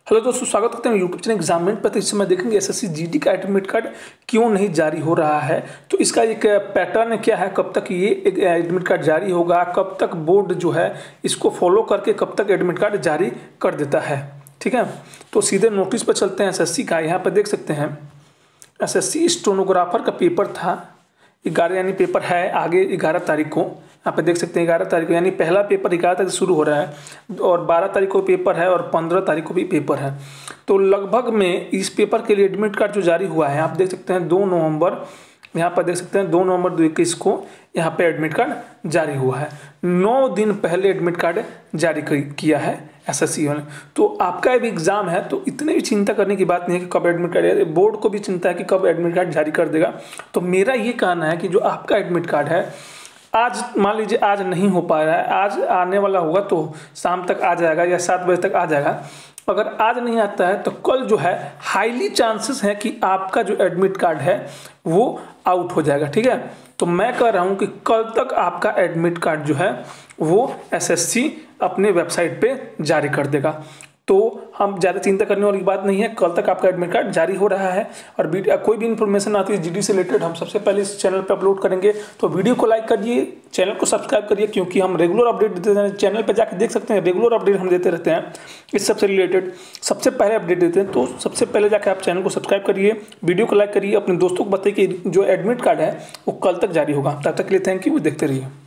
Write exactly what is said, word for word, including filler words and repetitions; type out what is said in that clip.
Hello दोस्तों, स्वागत करते हैं यूट्यूब चैनल एग्जामिनेट पर। तो इस समय देखेंगे एसएससी जीडी का एडमिट कार्ड क्यों नहीं जारी हो रहा है। तो इसका एक पैटर्न क्या है, कब तक ये एडमिट कार्ड जारी होगा, कब तक बोर्ड जो है इसको फॉलो करके कब तक एडमिट कार्ड जारी कर देता है। ठीक है, तो सीधे नोटिस पर चलते हैं एसएससी का। यहाँ पर देख सकते हैं एसएससी स्टेनोग्राफर का पेपर था ग्यारह, यानी पेपर है आगे ग्यारह तारीख को। यहाँ पे देख सकते हैं ग्यारह तारीख को, यानी पहला पेपर ग्यारह तारीख शुरू हो रहा है और बारह तारीख को पेपर है और पंद्रह तारीख को भी पेपर है। तो लगभग में इस पेपर के लिए एडमिट कार्ड जो जारी हुआ है, आप देख सकते हैं दो नवंबर, यहाँ पर देख सकते हैं दो नवंबर दो इक्कीस को यहाँ पे एडमिट कार्ड जारी हुआ है। नौ दिन पहले एडमिट कार्ड जारी किया है एसएससी ने। तो आपका भी एग्जाम है, तो इतने भी चिंता करने की बात नहीं है कि कब एडमिट कार्ड, बोर्ड को भी चिंता है कि कब एडमिट कार्ड जारी कर देगा। तो मेरा ये कहना है कि जो आपका एडमिट कार्ड है, आज मान लीजिए आज नहीं हो पा रहा है, आज आने वाला होगा तो शाम तक आ जाएगा या सात बजे तक आ जाएगा। अगर आज नहीं आता है तो कल जो है हाईली चांसेस है कि आपका जो एडमिट कार्ड है वो आउट हो जाएगा। ठीक है, तो मैं कह रहा हूँ कि कल तक आपका एडमिट कार्ड जो है वो एसएससी अपने वेबसाइट पे जारी कर देगा। तो हम ज़्यादा चिंता करने वाली बात नहीं है, कल तक आपका एडमिट कार्ड जारी हो रहा है। और कोई भी इन्फॉर्मेशन आती है जीडी से रिलेटेड, हम सबसे पहले इस चैनल पे अपलोड करेंगे। तो वीडियो को लाइक करिए, चैनल को सब्सक्राइब करिए, क्योंकि हम रेगुलर अपडेट देते रहते हैं। चैनल पे जाकर देख सकते हैं, रेगुलर अपडेट हम देते रहते हैं इस सबसे रिलेटेड, सबसे पहले अपडेट देते हैं। तो सबसे पहले जाकर आप चैनल को सब्सक्राइब करिए, वीडियो को लाइक करिए, अपने दोस्तों को बताइए कि जो एडमिट कार्ड है वो कल तक जारी होगा। तब तक के लिए थैंक यू, देखते रहिए।